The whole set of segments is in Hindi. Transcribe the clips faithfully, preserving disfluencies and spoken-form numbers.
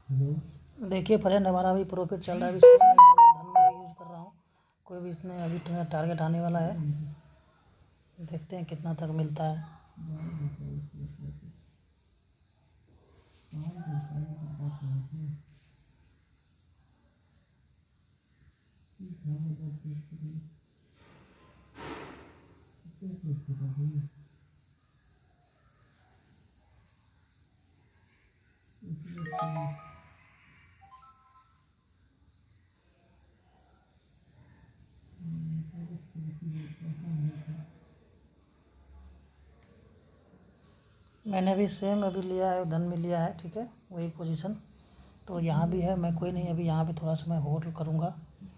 देखिए फ्रेंड, हमारा अभी प्रॉफिट चल रहा है, अभी सेम मैं धन में भी यूज़ कर रहा हूँ। कोई भी इसमें अभी टारगेट आने वाला है, देखते हैं कितना तक मिलता है। मैंने भी सेम अभी लिया है, धन में लिया है, ठीक है, वही पोजीशन। तो यहाँ भी है, मैं कोई नहीं, अभी यहाँ पे थोड़ा सा मैं होल्ड करूँगा।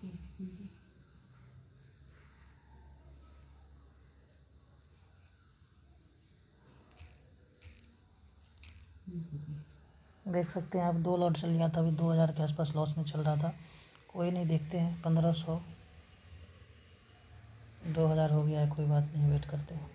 देख सकते हैं आप, दो लॉट चल गया था, अभी दो हज़ार के आसपास लॉस में चल रहा था। कोई नहीं, देखते हैं, पंद्रह सौ दो हज़ार हो गया है, कोई बात नहीं, वेट करते हैं।